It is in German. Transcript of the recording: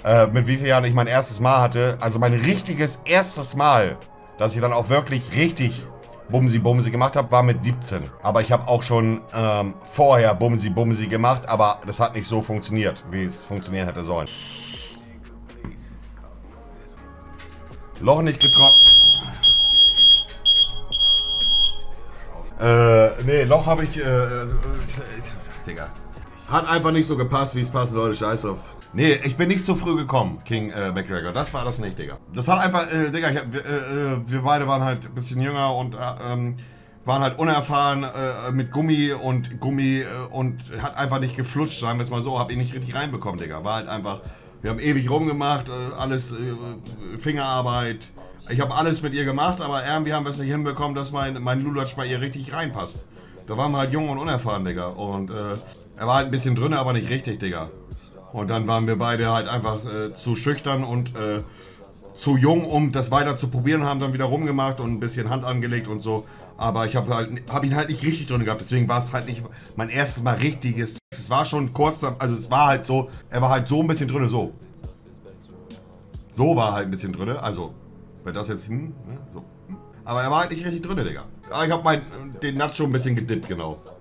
mit wie vielen Jahren ich mein erstes Mal hatte. Also mein richtiges erstes Mal, dass ich dann auch wirklich richtig Bumsi gemacht habe, war mit 17. Aber ich habe auch schon vorher Bumsi gemacht, aber das hat nicht so funktioniert, wie es funktionieren hätte sollen. Loch nicht getroffen. Nee, Loch habe ich, Digga. Hat einfach nicht so gepasst, wie es passen sollte. Scheiß auf. Nee, ich bin nicht zu früh gekommen, King McGregor. Das war das nicht, Digga. Das hat einfach, Digga, wir beide waren halt ein bisschen jünger und waren halt unerfahren mit Gummi und hat einfach nicht geflutscht, sagen wir es mal so. Hab ihn nicht richtig reinbekommen, Digga. War halt einfach, wir haben ewig rumgemacht, alles Fingerarbeit. Ich habe alles mit ihr gemacht, aber irgendwie haben wir es nicht hinbekommen, dass mein Lulatsch bei ihr richtig reinpasst. Da waren wir halt jung und unerfahren, Digga. Und er war halt ein bisschen drin, aber nicht richtig, Digga. Und dann waren wir beide halt einfach zu schüchtern und zu jung, um das weiter zu probieren, haben dann wieder rumgemacht und ein bisschen Hand angelegt und so. Aber ich habe ihn halt nicht richtig drin gehabt, deswegen war es halt nicht mein erstes Mal richtiges. Es war schon kurz, also es war halt so, er war halt so ein bisschen drin, so. So war er halt ein bisschen drin, also, wenn das jetzt, so. Aber er war halt nicht richtig drin, Digga. Aber ich habe den Nacho ein bisschen gedippt, genau.